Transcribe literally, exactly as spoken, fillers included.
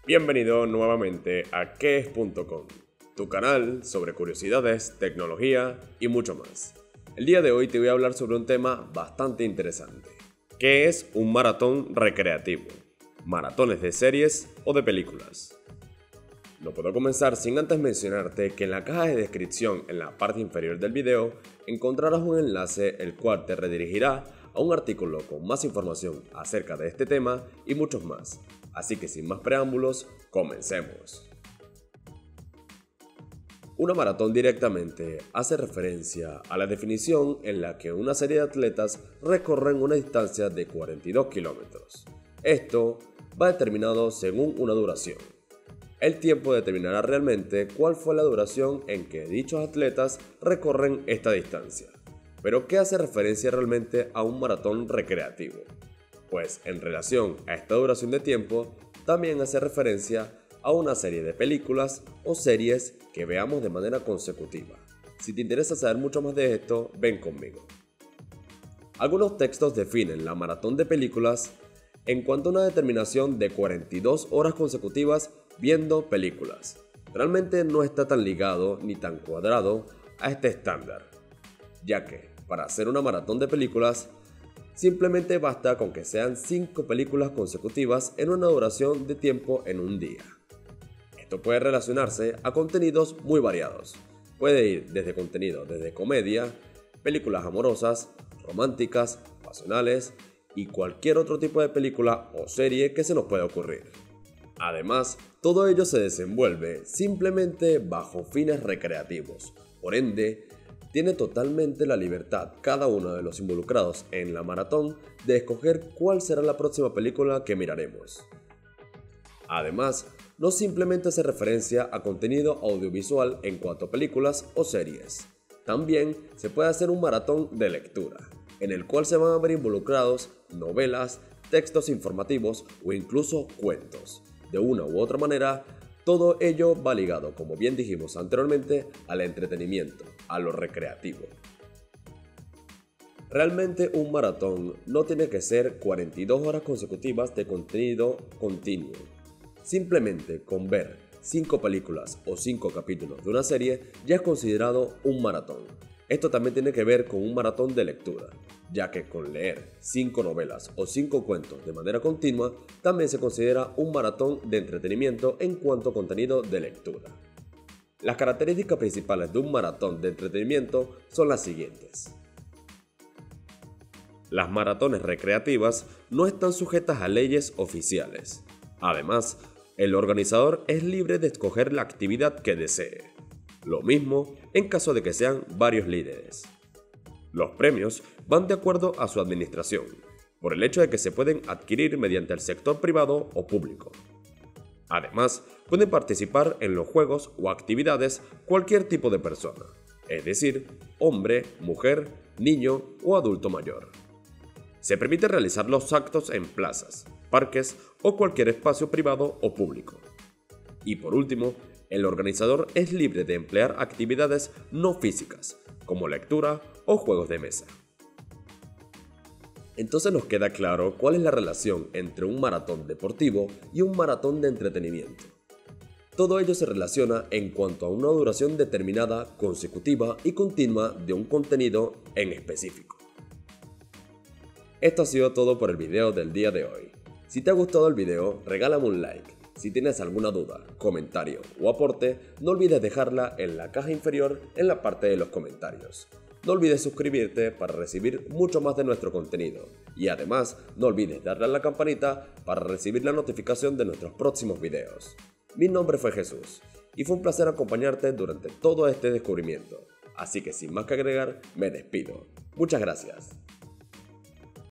Bienvenido nuevamente a qué es punto com, tu canal sobre curiosidades, tecnología y mucho más. El día de hoy te voy a hablar sobre un tema bastante interesante. ¿Qué es un maratón recreativo? ¿Maratones de series o de películas? No puedo comenzar sin antes mencionarte que en la caja de descripción en la parte inferior del video encontrarás un enlace el cual te redirigirá a un artículo con más información acerca de este tema y muchos más. Así que sin más preámbulos, comencemos. Una maratón directamente hace referencia a la definición en la que una serie de atletas recorren una distancia de cuarenta y dos kilómetros. Esto va determinado según una duración. El tiempo determinará realmente cuál fue la duración en que dichos atletas recorren esta distancia. Pero ¿qué hace referencia realmente a un maratón recreativo? Pues en relación a esta duración de tiempo, también hace referencia a una serie de películas o series que veamos de manera consecutiva. Si te interesa saber mucho más de esto, ven conmigo. Algunos textos definen la maratón de películas en cuanto a una determinación de cuarenta y dos horas consecutivas viendo películas. Realmente no está tan ligado ni tan cuadrado a este estándar, ya que para hacer una maratón de películas simplemente basta con que sean cinco películas consecutivas en una duración de tiempo en un día. Esto puede relacionarse a contenidos muy variados. Puede ir desde contenido desde comedia, películas amorosas, románticas, pasionales y cualquier otro tipo de película o serie que se nos pueda ocurrir. Además, todo ello se desenvuelve simplemente bajo fines recreativos. Por ende, tiene totalmente la libertad cada uno de los involucrados en la maratón de escoger cuál será la próxima película que miraremos. Además, no simplemente hace referencia a contenido audiovisual en cuanto a películas o series. También se puede hacer un maratón de lectura, en el cual se van a ver involucrados novelas, textos informativos o incluso cuentos. De una u otra manera, todo ello va ligado, como bien dijimos anteriormente, al entretenimiento, a lo recreativo. Realmente un maratón no tiene que ser cuarenta y dos horas consecutivas de contenido continuo. Simplemente con ver cinco películas o cinco capítulos de una serie ya es considerado un maratón. Esto también tiene que ver con un maratón de lectura, ya que con leer cinco novelas o cinco cuentos de manera continua también se considera un maratón de entretenimiento en cuanto a contenido de lectura. Las características principales de un maratón de entretenimiento son las siguientes. Las maratones recreativas no están sujetas a leyes oficiales. Además, el organizador es libre de escoger la actividad que desee. Lo mismo en caso de que sean varios líderes. Los premios van de acuerdo a su administración, por el hecho de que se pueden adquirir mediante el sector privado o público. Además, pueden participar en los juegos o actividades cualquier tipo de persona, es decir, hombre, mujer, niño o adulto mayor. Se permite realizar los actos en plazas, parques o cualquier espacio privado o público. Y por último, el organizador es libre de emplear actividades no físicas, como lectura o juegos de mesa. Entonces nos queda claro cuál es la relación entre un maratón deportivo y un maratón de entretenimiento. Todo ello se relaciona en cuanto a una duración determinada, consecutiva y continua de un contenido en específico. Esto ha sido todo por el video del día de hoy. Si te ha gustado el video, regálame un like. Si tienes alguna duda, comentario o aporte, no olvides dejarla en la caja inferior en la parte de los comentarios. No olvides suscribirte para recibir mucho más de nuestro contenido. Y además, no olvides darle a la campanita para recibir la notificación de nuestros próximos videos. Mi nombre fue Jesús y fue un placer acompañarte durante todo este descubrimiento. Así que sin más que agregar, me despido. Muchas gracias.